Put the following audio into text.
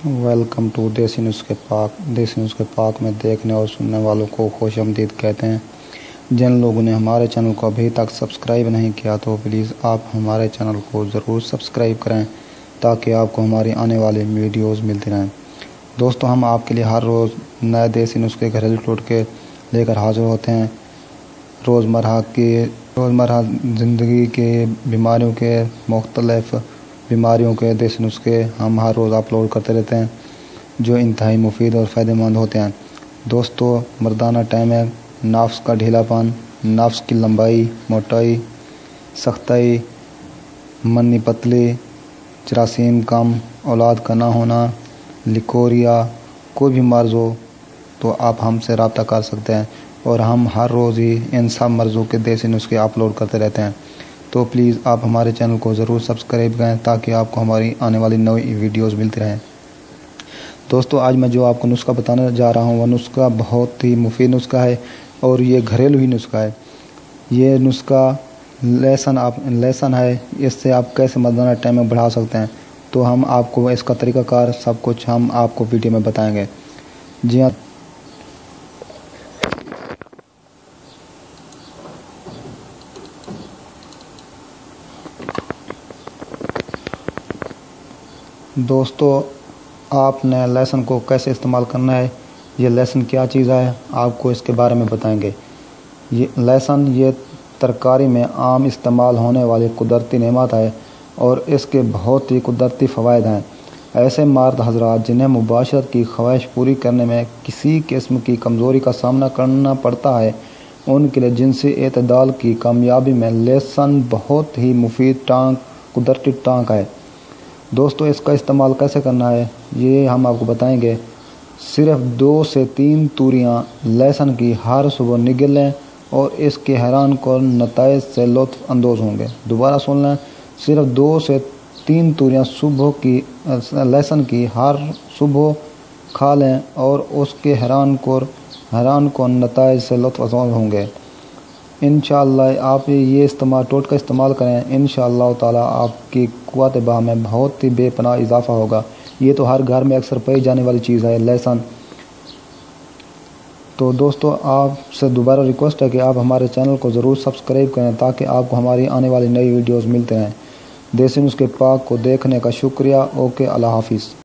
Welcome to देसी नुस्खे पाक। देसी नुस्खे पाक में देखने और सुनने वालों को खुश आमदीद कहते हैं। जिन लोगों ने हमारे चैनल को अभी तक सब्सक्राइब नहीं किया तो प्लीज़ आप हमारे चैनल को ज़रूर सब्सक्राइब करें ताकि आपको हमारी आने वाली वीडियोज़ मिलती रहें। दोस्तों, हम आपके लिए हर रोज़ नए देसी नुस्खे घरेलू टोटके लेकर हाजिर होते हैं। रोज़मर्रा ज़िंदगी के बीमारियों के मुख्तलिफ़ बीमारियों के देसी नुस्खे हम हर रोज़ अपलोड करते रहते हैं जो इंतहाई मुफीद और फ़ायदेमंद होते हैं। दोस्तों, मर्दाना टाइम है, नफ्स का ढीलापन, नफ्स की लंबाई, मोटाई, सख्ताई, मनी पतली, जरासीम कम, औलाद का ना होना, लिकोरिया, कोई भी मर्ज़ हो तो आप हमसे रब्ता कर सकते हैं और हम हर रोज़ ही इन सब मर्ज़ों के देसी नुस्खे अपलोड करते रहते हैं। तो प्लीज़ आप हमारे चैनल को ज़रूर सब्सक्राइब करें ताकि आपको हमारी आने वाली नई वीडियोज़ मिलती रहें। दोस्तों, आज मैं जो आपको नुस्खा बताने जा रहा हूँ वह नुस्खा बहुत ही मुफीद नुस्खा है और ये घरेलू ही नुस्खा है। ये नुस्खा लहसुन है, इससे आप कैसे मर्दाना टाइम में बढ़ा सकते हैं। तो हम आपको इसका तरीक़ाकार सब कुछ हम आपको वीडियो में बताएंगे। जी हाँ दोस्तों, आपने लहसुन को कैसे इस्तेमाल करना है, ये लहसुन क्या चीज़ है, आपको इसके बारे में बताएंगे। ये लहसुन ये तरकारी में आम इस्तेमाल होने वाली कुदरती नेमत है और इसके बहुत ही कुदरती फ़वाइद हैं। ऐसे मर्द हज़रात जिन्हें मुबाशरत की ख्वाहिश पूरी करने में किसी किस्म की कमज़ोरी का सामना करना पड़ता है, उनके लिए जिनसी एतदाल की कामयाबी में लहसुन बहुत ही मुफीद कुदरती टांक है। दोस्तों, इसका इस्तेमाल कैसे करना है ये हम आपको बताएंगे। सिर्फ 2 से 3 तूरियां लहसुन की हर सुबह निगल लें और इसके हैरान कुन नताइज से लुत्फ़ अंदोज़ होंगे। दोबारा सुन लें, सिर्फ 2 से 3 तूरियां लहसुन की हर सुबह खा लें और उसके हैरान कुन नताइज से लुत्फ़ अंदोज़ होंगे। इंशाअल्लाह आप ये टोटका इस्तेमाल करें, इंशाअल्लाह ताला आपकी क़ुव्वत बाह में बहुत ही बेपनाह इजाफ़ा होगा। ये तो हर घर में अक्सर पाई जाने वाली चीज़ है, लहसुन। तो दोस्तों, आपसे दोबारा रिक्वेस्ट है कि आप हमारे चैनल को ज़रूर सब्सक्राइब करें ताकि आपको हमारी आने वाली नई वीडियोज़ मिलते रहें। देसी नुस्खे पाक को देखने का शुक्रिया। ओके, अल्लाह हाफिज़।